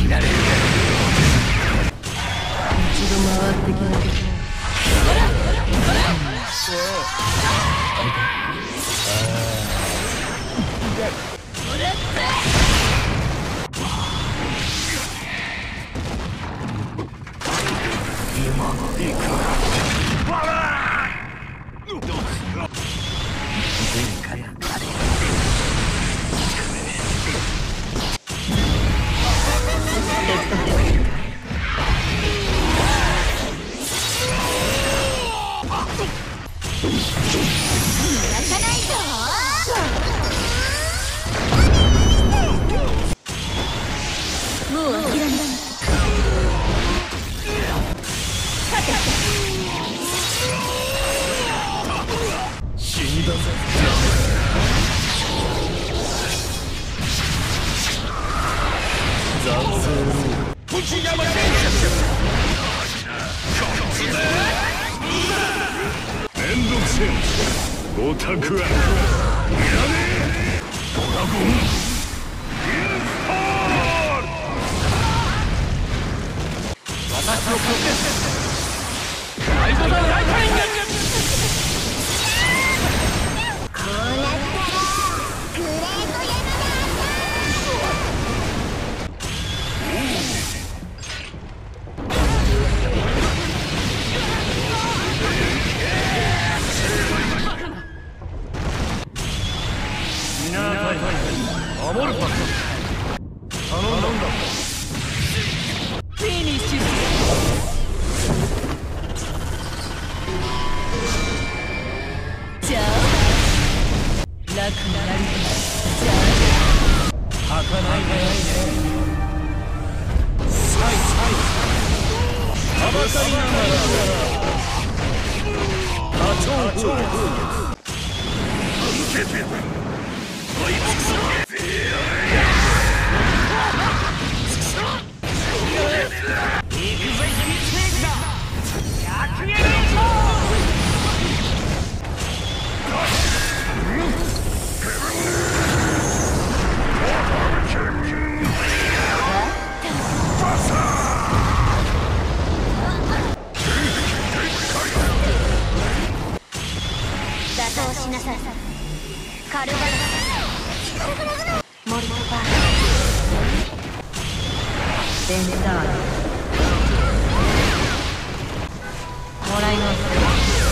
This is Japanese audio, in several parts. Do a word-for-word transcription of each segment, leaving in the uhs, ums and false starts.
られる。 一度回ってきなきゃ。 今のいくら前回の彼泣かないぞ。もう諦めない。 死んだぜ。残念。時山剣めんどくせえ。オタクはいらねえ。ドラゴンインストール。私を助けて。ライドだライトニング。 こうなったらグレートヤマだ。 守るパス頼んだんだ。 フィニッシュ。じゃあ楽なりじゃあ儚いね。サイサイはばかりながら波長風月受けて追いつくぞ。行くぜ秘密兵器だ。百円以上。 打倒しなさい。カルバロスモルトバーデンターもらいます。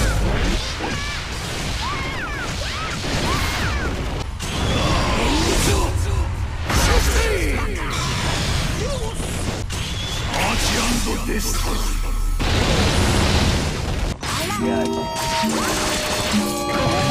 アーチ&デストロイ。